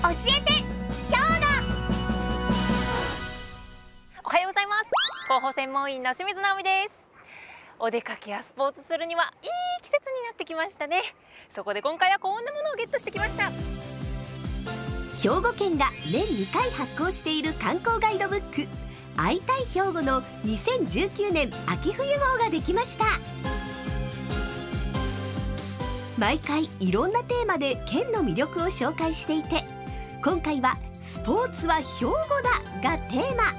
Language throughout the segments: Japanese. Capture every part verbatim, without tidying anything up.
えて兵庫。 おはようございます。広報専門員の清水直美です。お出かけやスポーツするにはいい季節になってきましたね。そこで今回はこんなものをゲットしてきました。 兵庫県が年にかい発行している観光ガイドブック「会いたい兵庫」のにせんじゅうきゅうねん秋冬号ができました。毎回いろんなテーマで県の魅力を紹介していて、今回は「スポーツは兵庫だ」がテーマ。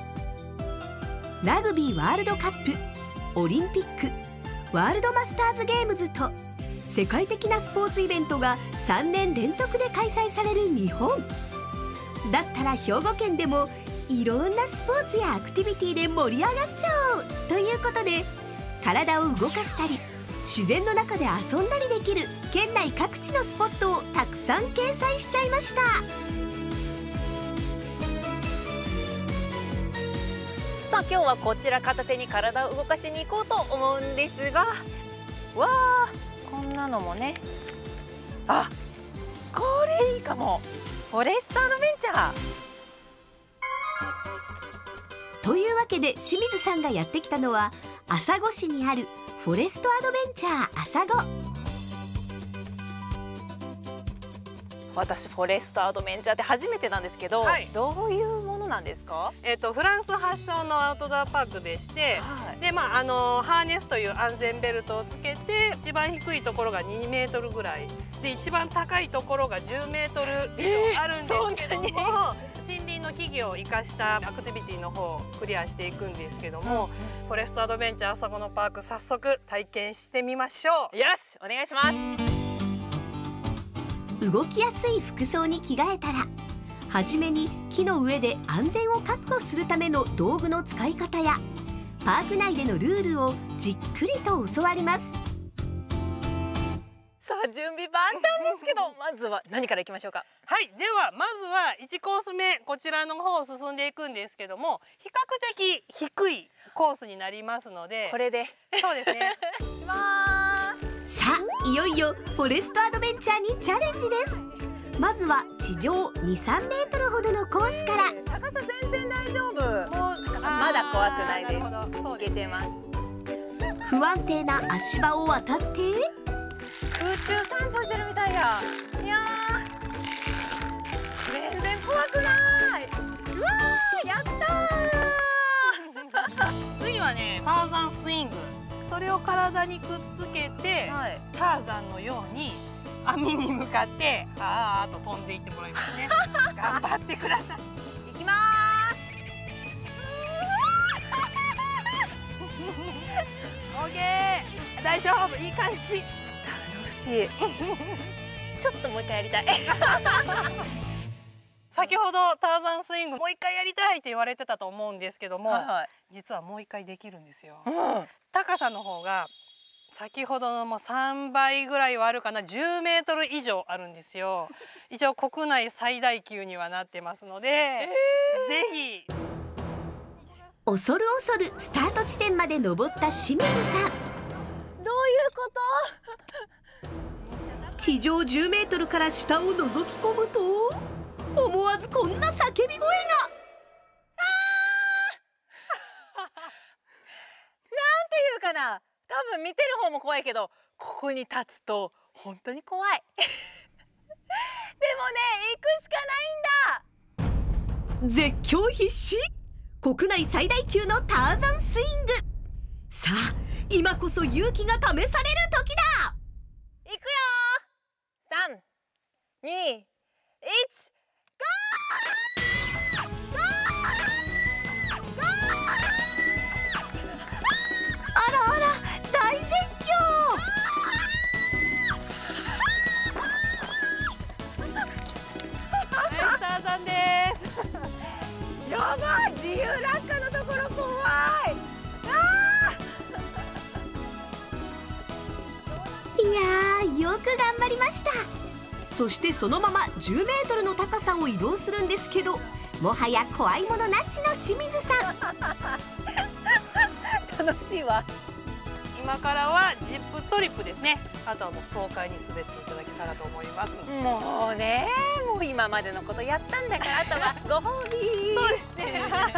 ラグビーワールドカップ、オリンピック、ワールドマスターズゲームズと世界的なスポーツイベントがさんねん連続で開催される日本だったら、兵庫県でもいろんなスポーツやアクティビティで盛り上がっちゃおうということで、体を動かしたり自然の中で遊んだりできる県内各地のスポットをたくさん掲載しちゃいました。 さあ今日はこちら片手に体を動かしに行こうと思うんですが、わあこんなのもね、あこれいいかも。フォレストアドベンチャーというわけで清水さんがやってきたのは朝来市にあるフォレストアドベンチャー朝来。 私フォレストアドベンチャーって初めてなんですけど、はい、どういうものなんですか？ えっとフランス発祥のアウトドアパークでして、はい、でまああのハーネスという安全ベルトをつけて、一番低いところがにメートルぐらいで、一番高いところがじゅうメートル以上あるんですけども、えー、森林の木々を生かしたアクティビティの方をクリアしていくんですけども、うん、フォレストアドベンチャー朝来のパーク、早速体験してみましょう。 よしお願いします。 動きやすい服装に着替えたら、はじめに木の上で安全を確保するための道具の使い方やパーク内でのルールをじっくりと教わります。 さあ準備万端ですけどまずは何からいきましょうか？ はい、ではまずはいちコース目、こちらの方を進んでいくんですけども、比較的低いコースになりますので、 これでそうですねいきまーす。 さあいよいよフォレストアドベンチャーにチャレンジです。まずは地上に、さんメートルほどのコースから。 高さ全然大丈夫。もうまだ怖くないです。いけてます。 不安定な足場を渡って空中散歩してるみたいや。いやー全然怖くない。うわーやったー次はね、ターザンスイング。それを体にくっつけて、はい、ターザンのように網に向かってあーっと飛んでいってもらいますね。頑張ってください。 いきまーす。 オッケー、大丈夫、いい感じ。 楽しい。ちょっともう一回やりたい。 先ほどターザンスイングもう一回やりたいって言われてたと思うんですけども、はいはい、実はもう一回できるんですよ。うん、高さの方が先ほどのもうさんばいぐらいはあるかな、じゅうメートル以上あるんですよ。一応国内最大級にはなってますので、えー、ぜひ。 恐る恐るスタート地点まで登った清水さん。 どういうこと？ 地上じゅうメートルから下を覗き込むと、思わずこんな叫び声が。 あーなんていうかな、多分見てる方も怖いけど、ここに立つと本当に怖い。でもね、行くしかないんだ。 絶叫必至、国内最大級のターザンスイング。さあ今こそ勇気が試される時だ。 行くよー。さん、に、いち、ゴー！ あらあら、大絶叫。 ターザンです。 やばい、自由落下のところ怖い。 いやー、よく頑張りました。そしてそのままじゅうメートルの高さを移動するんですけど、もはや怖いものなしの清水さん。 楽しいわ。 今今からはジップトリップですね。あとはもう爽快に滑っていただけたらと思います。 もうね、もう今までのことやったんだから、あとはご褒美。 そうですね。 イエーイ。わ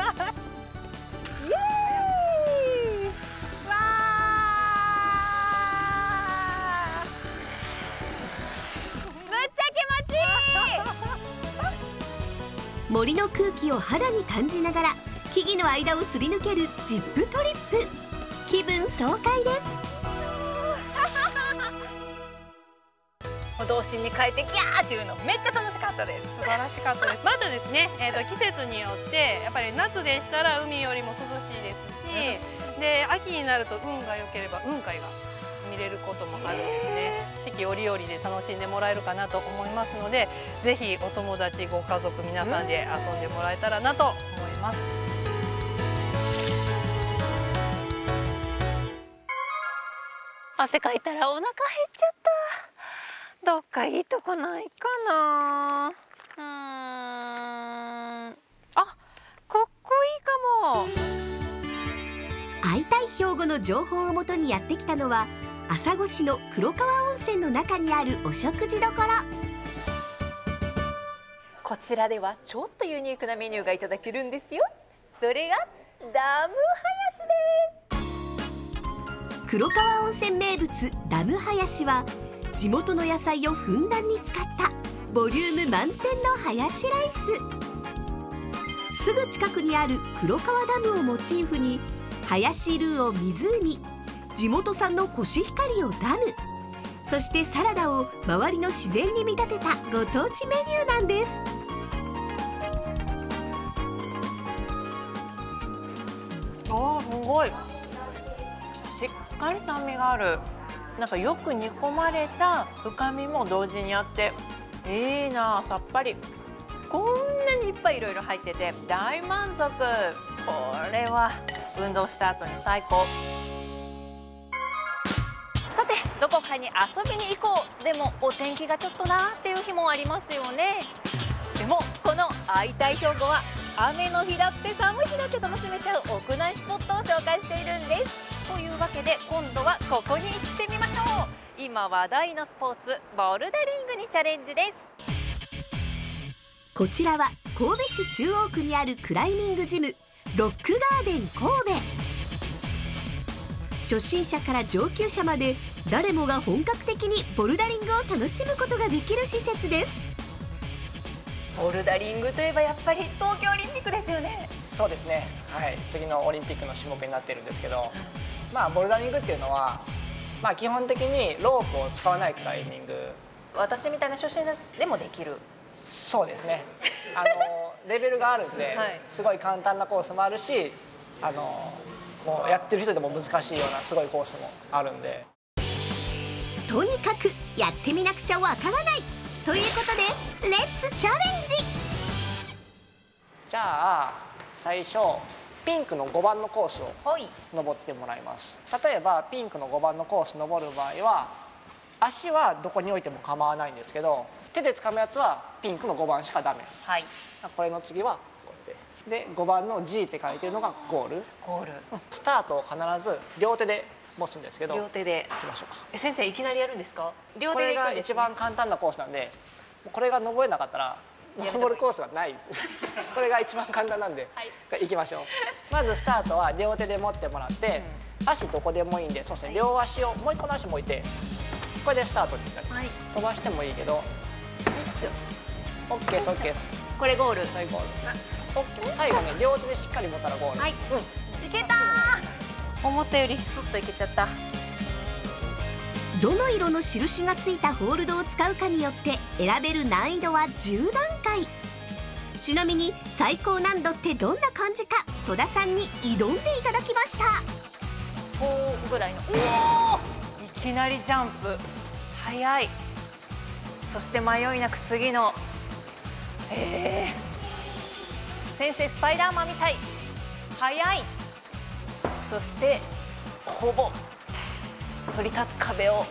ー。むっちゃ気持ちいい。 森の空気を肌に感じながら木々の間をすり抜けるジップトリップ。気分爽快です。 童心に変えてギャーっていうのめっちゃ楽しかったです。 素晴らしかったです。またですね、えー、と季節によってやっぱり夏でしたら海よりも涼しいですし、で秋になると運が良ければ雲海が見れることもあるんですね。四季折々で楽しんでもらえるかなと思いますので、ぜひお友達ご家族皆さんで遊んでもらえたらなと思います。 汗かいたらお腹減っちゃった。どっかいいとこないかな。うーん。あ、ここいいかも。 会いたい兵庫の情報をもとにやってきたのは朝来市の黒川温泉の中にあるお食事処。 こちらではちょっとユニークなメニューがいただけるんですよ。それがダムハヤシです。 黒川温泉名物ダムハヤシは地元の野菜をふんだんに使ったボリューム満点のハヤシライス。すぐ近くにある黒川ダムをモチーフにハヤシルーを湖、地元産のコシヒカリをダム、そしてサラダを周りの自然に見立てたご当地メニューなんです。 あー、すごいしっかり酸味がある。なんかよく煮込まれた深みも同時にあっていいなあ。さっぱり。こんなにいっぱいいろいろ入ってて大満足。これは運動した後に最高。さて、どこかに遊びに行こう。でもお天気がちょっとなーっていう日もありますよね。でもこの会いたい兵庫は雨の日だって寒い日だって楽しめちゃう屋内スポットを紹介しているんです。というわけで今度はここに行ってみましょう。今話題のスポーツボルダリングにチャレンジです。 こちらは神戸市中央区にあるクライミングジムロックガーデン神戸。初心者から上級者まで誰もが本格的にボルダリングを楽しむことができる施設です。 ボルダリングといえばやっぱり東京オリンピックですよね。 そうですね、はい、次のオリンピックの種目になっているんですけど、まあ、ボルダリングっていうのは、まあ、基本的にロープを使わないクライミング。 私みたいな初心者でもできる。 そうですね、あのレベルがあるんで、はい、すごい簡単なコースもあるし、あのもうやってる人でも難しいようなすごいコースもあるんで、 とにかくやってみなくちゃわからないということでレッツチャレンジ。 じゃあ最初ピンクのごばんのコースを登ってもらいます。例えばピンクのごばんのコース登る場合は足はどこに置いても構わないんですけど、手で掴むやつはピンクのごばんしかダメ。はい、これの次はこれで、でごばんの ジー って書いてるのがゴール。ゴール。スタートを必ず両手で持つんですけど、 両手でいきましょうか。 え、先生いきなりやるんですか？両手でこれが一番簡単なコースなんで、これが登れなかったら登るコースがないこれが一番簡単なんで、はい、行きましょう。まずスタートは両手で持ってもらって、うん、足どこでもいいんで、そうですね、はい、両足をもう一個の足も置いて、これでスタートになります、はい、飛ばしてもいいけど、オッケーです、オッケーです。 これゴール。 はい、ゴール。オッケー。最後ね、両手でしっかり持ったらゴール。はい、うん、 いけたー。思ったよりスッといけちゃった。 どの色の印がついたホールドを使うかによって選べる難易度はじゅうだんかい。ちなみに最高難度ってどんな感じか戸田さんに挑んでいただきました。 フォーぐらいの、おお、いきなりジャンプ早い。そして迷いなく次の、えー、先生スパイダーマンみたい、早い。そしてほぼ反り立つ壁を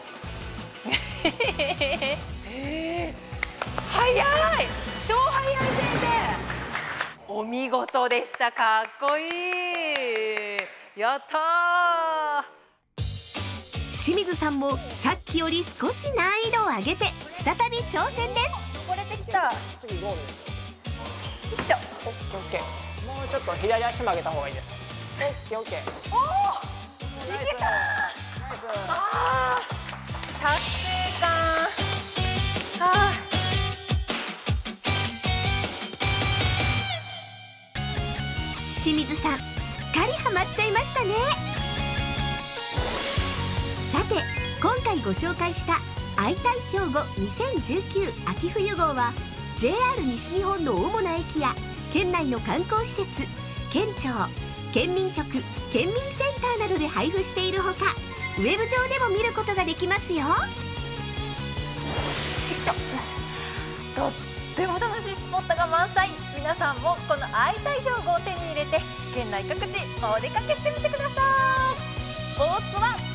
えー、早い、超早い先生、お見事でした。かっこいい、やったー。 清水さんもさっきより少し難易度を上げて再び挑戦です。 これできた。 次ゴールです。 よいしょ。 オッケーオッケー。もうちょっと左足曲げた方がいいです。オッケーオッケー。 おお、いけた。ああ、達成感。ああ。 清水さん、すっかりハマっちゃいましたね。さて、今回ご紹介した「会いたい兵庫にせんじゅうきゅう秋冬号」は ジェイアール 西日本の主な駅や県内の観光施設、県庁、県民局、県民センターなどで配布しているほか、ウェブ上でも見ることができますよ。 よいしょ。とっても楽しいスポットが満載。皆さんもこの会いたい兵庫を手に入れて県内各地お出かけしてみてください。スポーツは